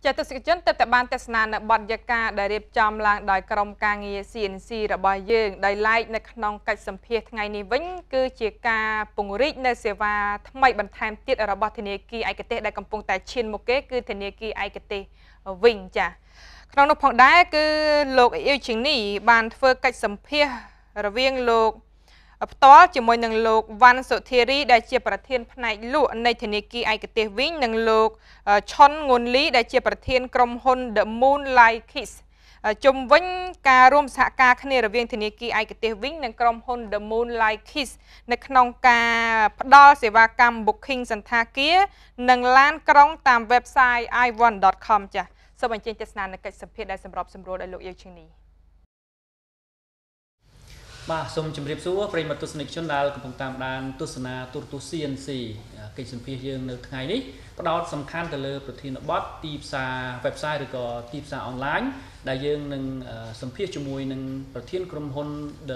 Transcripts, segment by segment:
ចាទស្សនិកជនទៅតែបានទស្សនានៅបទយកាដែលរៀបចំឡើងដោយក្រុមការងារ CNC របស់យើងដោយឡែកនៅក្នុងកិច្ចសម្ភាសថ្ងៃនេះវិញគឺជាការពង្រីកនៅសេវាថ្មីបន្ថែមទៀតរបស់ធនាគារឯកទេសដែលកំពុងតែឈានមុខគេគឺធនាគារឯកទេសវិញចាក្នុងនោះផងដែរគឺលោកអ៊ីវជីងនីបានធ្វើកិច្ចសម្ភាសរវាងលោកផ្ទាល់ជាមួយនឹងលោកវ៉ាន់សុធារីដែលជាប្រធានផ្នែកលក់នៃធនាគារឯកទេសវិញនិងលោកឆុនងួនលីដែលជាប្រធានក្រុមហ៊ុន The Moonlight Kiss ជុំវិញការរួមសហការគ្នារវាងធនាគារឯកទេសវិញនិងក្រុមហ៊ុន The Moonlight Kiss នៅក្នុងការផ្ដល់សេវាកម្ម Booking សន្តាគារនិងឡានក្រុងតាម website i1.com ចាសសូមអញ្ជើញទស្សនានៅកិច្ចសម្ភាសដែលសម្របសម្រួលដោយលោកយាវឈឹងនេះបាទសូមជម្រាបសួរប្រិយមិត្តទស្សនិកជនដែលកំពុងតាមដានទស្សនាទូរទស្សន៍ CNC កិច្ចសម្ភាសយើងនៅថ្ងៃនេះផ្ដោតសំខាន់ទៅលើប្រធានបទទីផ្សារ website ឬក៏ទីផ្សារអនឡាញដែលយើងនឹងសម្ភាសជាមួយនឹងប្រធានក្រុមហ៊ុន The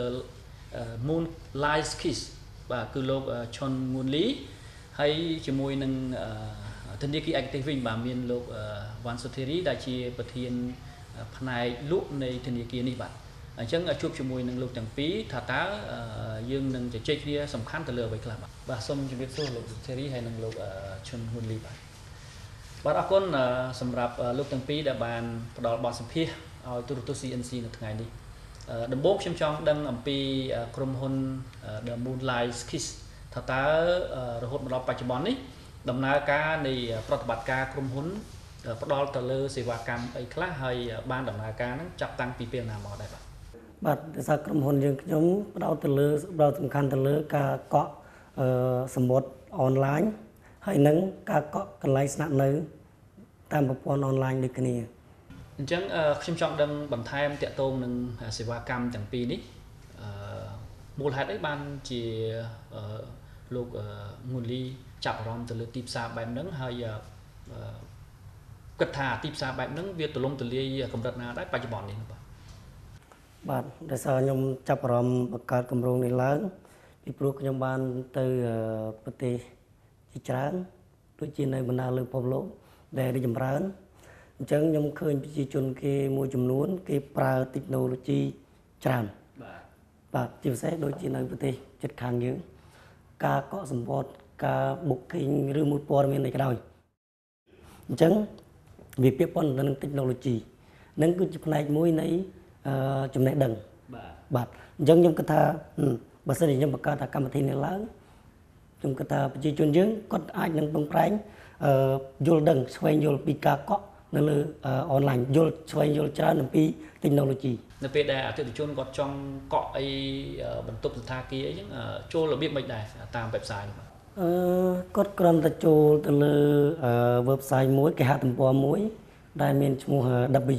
Moonlight Kiss បាទគឺលោកឆុនងួនលីហើយជាមួយនឹងធនាគារឯកទេសវិញបាទមានលោកវ៉ាន់សុធារីដែលជាប្រធានផ្នែកលក់នៃធនាគារនេះបាទអញ្ចឹងជួបជាមួយនឹងលោកទាំងពីរថាតើយើងនឹងជជែកគ្នាសំខាន់ទៅលើអ្វីខ្លះបាទសូមជម្រាបសួរលោកធីរីហើយនិងលោកឈុនហ៊ុនលីបាទអរគុណសម្រាប់លោកទាំងពីរដែលបានផ្ដល់បទសម្ភាសឲ្យទូរទស្សន៍ CNC នៅថ្ងៃនេះដំបូងខ្ញុំចង់ដឹងអំពីក្រុមហ៊ុន The Moonlight Kiss ថាតើរហូតមកដល់បច្ចុប្បន្ននេះដំណើរការនៃប្រតិបត្តិការក្រុមហ៊ុនផ្ដល់ទៅលើសេវាកម្មអីខ្លះហើយបានដំណើរការហ្នឹងចាប់តាំងពីពេលណាមកដែរបាទដោយសារក្រុមហ៊ុនយើងខ្ញុំផ្ដោតទៅលើសំខាន់ទៅលើការកក់សម្បត្តិអនឡាញហើយនិងការកក់កន្លែងស្នាក់នៅតាមប្រព័ន្ធអនឡាញដូចគ្នាអញ្ចឹងខ្ញុំចង់ដឹងបន្ថែមតាក់ទងនឹងសេវាកម្មទាំងពីរនេះមូលហេតុអីបានជាលោកងួនលីចាប់អារម្មណ៍ទៅលើទីផ្សារបែបហ្នឹងហើយគិតថាទីផ្សារបែបហ្នឹងវាទូលំទូលាយកម្រិតណាដែរបច្ចុប្បន្ននេះបាទដោយសារខ្ញុំចាប់អារម្មណ៍បង្កើតគម្រោងនេះឡើងពីព្រោះខ្ញុំបានទៅប្រទេសជាច្រើនដូចជានៅបណ្ដាលើពិភពលោកដែលរីកចម្រើនអញ្ចឹងខ្ញុំឃើញប្រជាជនគេមួយចំនួនគេប្រើទិចណូឡូជីច្រើនបាទជាពិសេសដូចជានៅប្រទេសជិតខាងយើងការកក់សម្បត្តិការ booking ឬមួយព័ត៌មានអីក៏ដោយអញ្ចឹងវាពាក់ព័ន្ធទៅនឹងទិចណូឡូជីនឹងគឺជាផ្នែកមួយនៃចំណេះដឹងបាទអញ្ចឹងខ្ញុំគិតថាបើសិនជាខ្ញុំបង្កើតកម្មវិធីនេះឡើងខ្ញុំគិតថាប្រជាជនយើងគាត់អាចនឹងពឹងប្រែងយល់ដឹងស្វែងយល់ពីការកក់នៅលើអនឡាញយល់ស្វែងយល់ច្រើនអំពី technology នៅពេលដែលអតិថិជនគាត់ចង់កក់អីបន្ទប់សន្តាគារអីចឹងចូលរបៀបមិនដែរតាម website បាទគាត់គ្រាន់តែចូលទៅលើ website មួយគេហទំព័រមួយដែលមានឈ្មោះ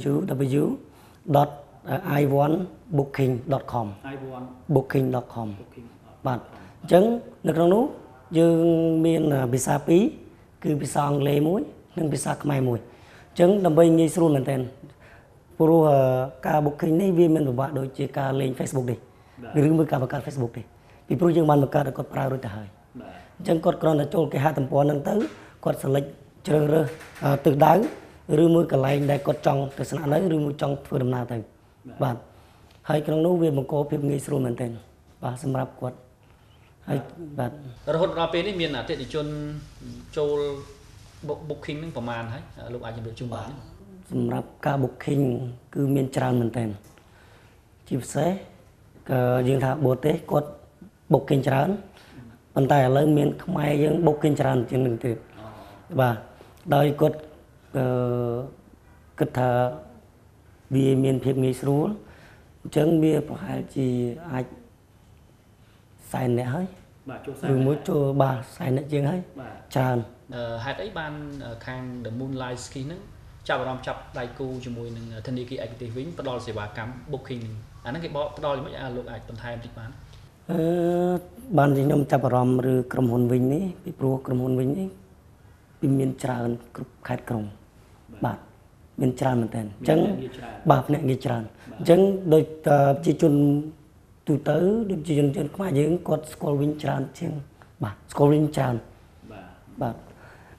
www.i1booking.com booking.com បាទអញ្ចឹងនៅក្នុងនោះយើងមានភាសាពីរគឺភាសាអង់គ្លេសមួយនិងភាសាខ្មែរមួយអញ្ចឹងដើម្បីងាយស្រួលមែនទែនព្រោះការ booking នេះវាមិនពិបាកដូចជាការលេង Facebook ទេឬមួយការបង្កើត Facebook ទេពីព្រោះយើងបានបង្កើតឲ្យគាត់ប្រើរួចទៅហើយអញ្ចឹងគាត់គ្រាន់តែចូលគេហទំព័រហ្នឹងទៅគាត់ select ជ្រើសរើសទិសដៅឬមួយកន្លែងដែលគាត់ចង់ទៅស្នាក់នៅឬមួយចង់ធ្វើដំណើរទៅបាទហើយក្នុងនោះវាបង្កភាពងាយស្រួលមែនទែនបាទសម្រាប់គាត់ហើយបាទរហូតដល់ពេលនេះមានអតិថិជនចូល booking ហ្នឹងប្រហែលហើយលោកអាចជម្រាបជូនបានសម្រាប់ការ booking គឺមានច្រើនមែនទែនជាពិសេសយើងថាបរទេសគាត់ booking ច្រើនប៉ុន្តែឥឡូវមានខ្មែរយើង booking ច្រើនជាងនឹងទៀតបាទដោយគាត់គិតថាវាមានភាពងាយស្រួលអញ្ចឹងវាប្រហែលជាអាច40នាក់ហើយបាទចូល 40ឬមួយចូលបាទ40នាក់ជាងហើយច្រើនហេតុអីបានខាង The Moonlight Kiss ហ្នឹងចាប់អារម្មណ៍ចាប់ដៃគូជាមួយនឹងធនាគារឯកទេសវិញផ្ដល់សេវាកម្ម booking អាហ្នឹងគេផ្ដល់យ៉ាងម៉េចលោកអាចបន្ថែមតិចបានបានខ្ញុំចាប់អារម្មណ៍ឬក្រុមហ៊ុនវិញនេះពីព្រោះក្រុមហ៊ុនវិញនេះវាមានច្រើនគ្រប់ខេត្តក្រុងបាទមានច្រើនមែនទែនអញ្ចឹងបាទអ្នកងារច្រើនអញ្ចឹងដូចប្រជាជនទូទៅដូចជាជនខ្មែរយើងគាត់ស្គាល់វិញច្រើនជាងបាទស្គាល់វិញច្រើនបាទ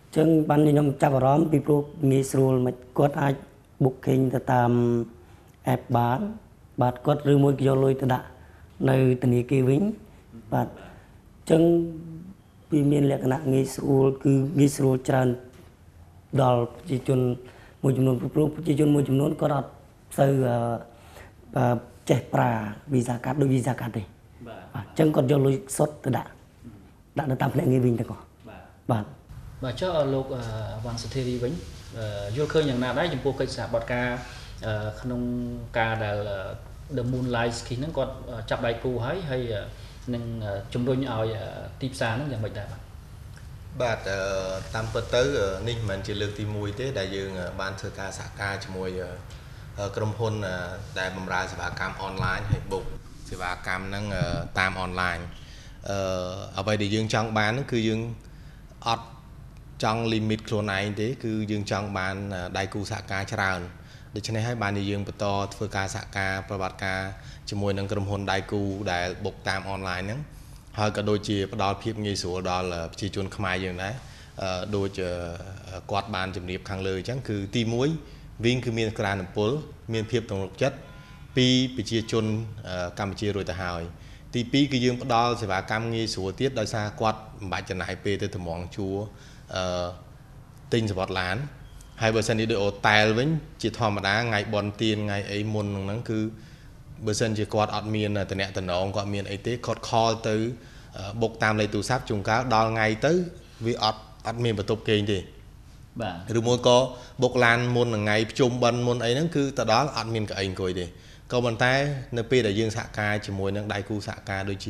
ចឹងបានខ្ញុំចាប់អារម្មណ៍ពីព្រោះងាយស្រួលមិនគាត់អាច booking ទៅតាម app បាទគាត់ឬមួយយកលុយទៅដាក់នៅធនាគារវិញបាទចឹងវាមានលក្ខណៈងាយស្រួលគឺងាយស្រួលច្រើនដល់ប្រជាជនមួយចំនួនព្រោះប្រជាជនមួយចំនួនគាត់អត់សូវចេះប្រើ Visa card ដូច Visa card ទេបាទចឹងគាត់យកលុយសុទ្ធទៅដាក់នៅតាមភ្នាក់ងារវិញទាំងអស់បាទចុះលោកវ៉ាន់សុធារីវិញយល់ឃើញយ៉ាងណាដែរចំពោះកិច្ចសហប្រតិការក្នុងការដែល The Moonlight Ski ហ្នឹងគាត់ចាប់ដៃគូហើយនឹងជំរុញឲ្យទីផ្សារហ្នឹងយ៉ាងម៉េចដែរបាទតាមពិតទៅនេះមិនមែនជាលើកទី1ទេដែលយើងបានធ្វើការសហការជាមួយក្រុមហ៊ុនដែលបម្រើសេវាកម្មអនឡាញហើយបុកសេវាកម្មហ្នឹងតាមអនឡាញអ្វីដែលយើងចង់បានហ្នឹងគឺយើងអត់ចង់ limit ខ្លួនឯងទេគឺយើងចង់បានដៃគូសហការច្រើនដូច្នេះហើយបានយើងបន្តធ្វើការសហការប្រវត្តិការជាមួយនឹងក្រុមហ៊ុនដៃគូដែលបុកតាមអនឡាញហ្នឹងហើយក៏ដូចជាផ្ដល់ភាពងាយស្រួលដល់ប្រជាជនខ្មែរយើងដែរដូចគាត់បានជំរាបខាងលើអញ្ចឹងគឺទី1វិញគឺមានក្រានអំពុលមានភាពទំនុកចិត្តពីប្រជាជនកម្ពុជារួចទៅហើយទី2គឺយើងផ្ដល់សេវាកម្មងាយស្រួលទៀតដោយសារគាត់មិនបាច់ចំណាយពេលទៅថ្មងជួរទិញសវត្ថឡានហើយបើសិនជាដូចអូតែលវិញជាធម្មតាថ្ងៃបន់ទៀនថ្ងៃអីមុនហ្នឹងគឺបើសិនជាគាត់អត់មានតំណែងគាត់មានអីទេគាត់ call ទៅបុកតាមលេខទូរស័ព្ទជួនកាលដល់ថ្ងៃទៅវាអត់មានបន្ទប់គេងទេបាទឬមួយក៏បុកឡានមុនថ្ងៃប្រជុំបិណ្ឌមុនអីហ្នឹងគឺទៅដល់អត់មានកៅអីអង្គុយទេក៏ប៉ុន្តែនៅពេលដែលយើងសហការជាមួយនឹងដៃគូសហការដូចជា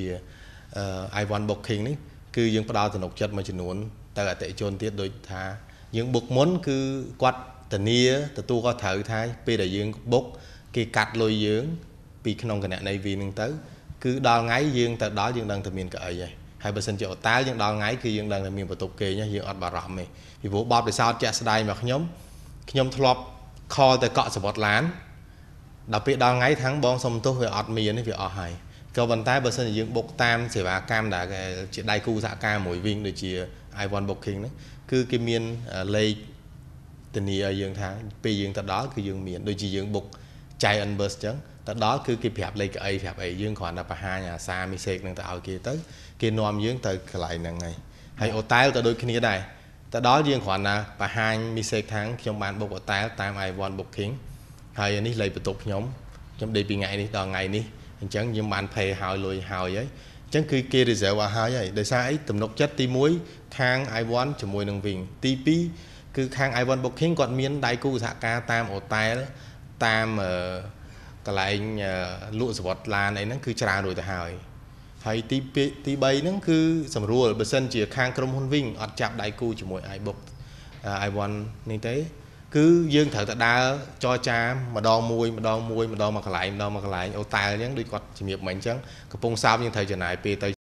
I1 Booking នេះគឺយើងផ្ដល់ទំនុកចិត្តមួយចំនួនទៅអតិថិជនទៀតដូចថាយើងបុកមុនគឺគាត់ធានាទទួលគាត់ត្រូវថាពេលដែលយើងបុកគេកាត់លុយយើងពីក្នុងគណនីវីនឹងទៅគឺដល់ថ្ងៃយើងទៅដល់យើងដឹងតែមានកៅអីហើយបើសិនជាអូតែលយើងដល់ថ្ងៃគឺយើងដឹងតែមានបន្ទប់គេងយើងអត់បារម្ភទេពីព្រោះបបពិសោធន៍ជាក់ស្ដែងរបស់ខ្ញុំធ្លាប់ call ទៅកក់សវត្ថឡានដល់ពេលដល់ថ្ងៃថាំងបងសុំទោសវាអត់មានទេវាអស់ហើយក៏ប៉ុន្តែបើសិនជាយើងបុកតាមសេវាកម្មដែលជាដៃគូសហការមួយវិញដូចជា I1 Booking ហ្នឹងគឺគេមានលេខធានាឲ្យយើងថាពេលយើងទៅដល់គឺយើងមានដូចជាយើងបុកចៃ Unbus ចឹងទៅដល់គឺគេប្រាប់លេខកៅអីប្រាប់អីយើងគ្រាន់តែបង្ហាញអាសារ message ហ្នឹងទៅឲ្យគេទៅគេនាំយើងទៅកន្លែងហ្នឹងហើយអូតែលក៏ដូចគ្នាដែរទៅដល់យើងគ្រាន់តែបង្ហាញ message ថាខ្ញុំបានបុកអូតែលតាម I1 Booking ហើយនេះលេខបន្ទប់ខ្ញុំដេកពីថ្ងៃនេះដល់ថ្ងៃនេះអញ្ចឹងខ្ញុំបាន pay ហើយលុយហើយអញ្ចឹងគឺគេ reserve ឲ្យហើយដោយសារអីទំនុកចិត្តទី1ខាង I1 ជាមួយនឹងវិញទី2គឺខាង I1 Booking គាត់មានដៃគូសហការតាមអូតែលតាមកន្លែងលក់សវត្ថឡានអីហ្នឹងគឺច្រើនរួចទៅហើយទី3ហ្នឹងគឺសម្រួលបើសិនជាខាងក្រុមហ៊ុនវិញអត់ចាប់ដៃគូជាមួយ iBook I1 នេះទេគឺយើងត្រូវតែដើរចរចាម្ដងមួយកន្លែងអូតែលអញ្ចឹងដូចគាត់ជំរាបមិញអញ្ចឹងកំពុងសោមយើងត្រូវចំណាយពេលទៅ